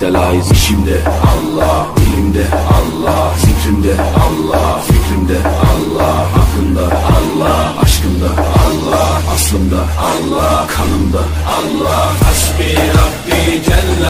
Delayız işimde Allah, dilimde Allah, zikrimde Allah, fikrimde Allah, aklımda Allah, aşkımda Allah, aslımda Allah, kanımda Allah. Hasbi Rabbi Celle